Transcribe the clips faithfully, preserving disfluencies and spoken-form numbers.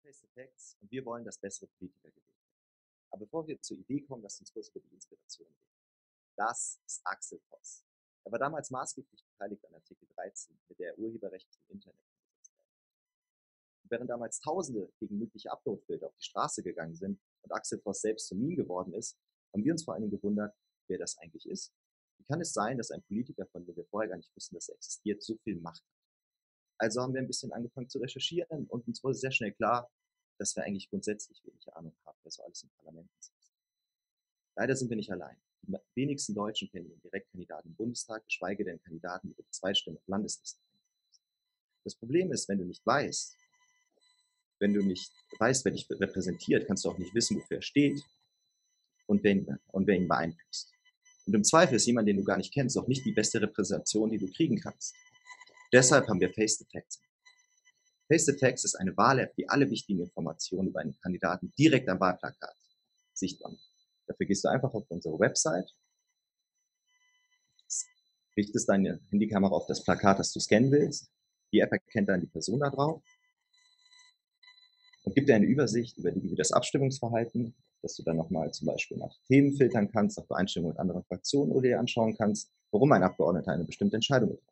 Face the Facts und wir wollen, dass bessere Politiker gewählt werden. Aber bevor wir zur Idee kommen, lasst uns kurz über die Inspiration reden. Das ist Axel Voss. Er war damals maßgeblich beteiligt an Artikel dreizehn, mit der Urheberrechte im Internet umgesetzt werden. Während damals Tausende gegen mögliche Uploadfilter auf die Straße gegangen sind und Axel Voss selbst zum Meme geworden ist, haben wir uns vor allem gewundert, wer das eigentlich ist. Wie kann es sein, dass ein Politiker, von dem wir vorher gar nicht wussten, dass er existiert, so viel Macht hat? Also haben wir ein bisschen angefangen zu recherchieren und uns wurde sehr schnell klar, dass wir eigentlich grundsätzlich wenig Ahnung haben, wer so alles im Parlament sitzt. Leider sind wir nicht allein. Die wenigsten Deutschen kennen den Direktkandidaten im Bundestag, geschweige denn Kandidaten über die Zweitstimmen auf Landeslisten. Das Problem ist, wenn du nicht weißt, wenn du nicht weißt, wer dich repräsentiert, kannst du auch nicht wissen, wofür er steht und wer ihn, und wer ihn beeinflusst. Und im Zweifel ist jemand, den du gar nicht kennst, auch nicht die beste Repräsentation, die du kriegen kannst. Deshalb haben wir Face the Facts. Face the Facts ist eine Wahl-App, die alle wichtigen Informationen über einen Kandidaten direkt am Wahlplakat sichtbar macht. Dafür gehst du einfach auf unsere Website, richtest deine Handykamera auf das Plakat, das du scannen willst. Die App erkennt dann die Person da drauf und gibt dir eine Übersicht über die, das Abstimmungsverhalten, dass du dann nochmal zum Beispiel nach Themen filtern kannst, nach Übereinstimmung mit anderen Fraktionen oder dir anschauen kannst, warum ein Abgeordneter eine bestimmte Entscheidung getroffen hat.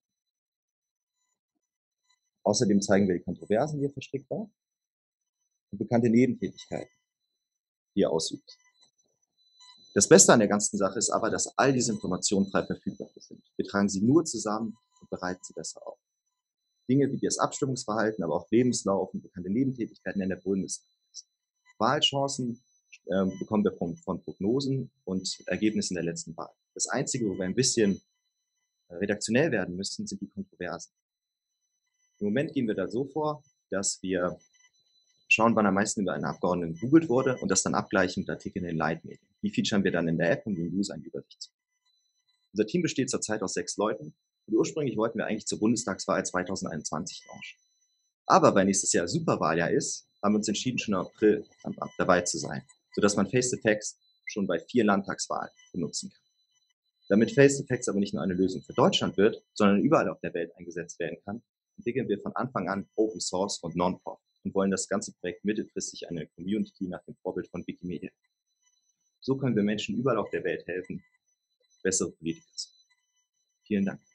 Außerdem zeigen wir die Kontroversen, die er verstrickt war, und bekannte Nebentätigkeiten, die er ausübt. Das Beste an der ganzen Sache ist aber, dass all diese Informationen frei verfügbar sind. Wir tragen sie nur zusammen und bereiten sie besser auf. Dinge wie das Abstimmungsverhalten, aber auch Lebenslauf und bekannte Nebentätigkeiten in der Bundesliste. Wahlchancen äh, bekommen wir von, von Prognosen und Ergebnissen der letzten Wahl. Das Einzige, wo wir ein bisschen redaktionell werden müssen, sind die Kontroversen. Im Moment gehen wir da so vor, dass wir schauen, wann am meisten über einen Abgeordneten gegoogelt wurde und das dann abgleichen mit Artikeln in den Leitmedien. Die featuren wir dann in der App, um den User eine Übersicht zu geben. Unser Team besteht zurzeit aus sechs Leuten und ursprünglich wollten wir eigentlich zur Bundestagswahl zweitausendeinundzwanzig launchen. Aber weil nächstes Jahr Superwahljahr ist, haben wir uns entschieden, schon im April dabei zu sein, sodass man Face the Facts schon bei vier Landtagswahlen benutzen kann. Damit Face the Facts aber nicht nur eine Lösung für Deutschland wird, sondern überall auf der Welt eingesetzt werden kann, entwickeln wir von Anfang an Open Source und Non-Profit und wollen das ganze Projekt mittelfristig eine Community nach dem Vorbild von Wikimedia. So können wir Menschen überall auf der Welt helfen, bessere Politiker zu werden. Vielen Dank.